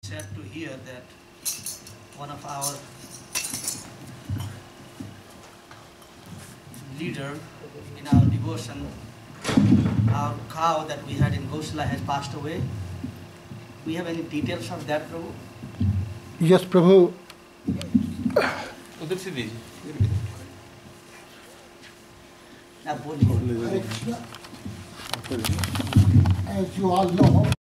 Sad to hear that one of our leader in our devotion, our cow that we had in Goshala has passed away. We have any details of that, Prabhu? Yes, Prabhu. Now, as you all know,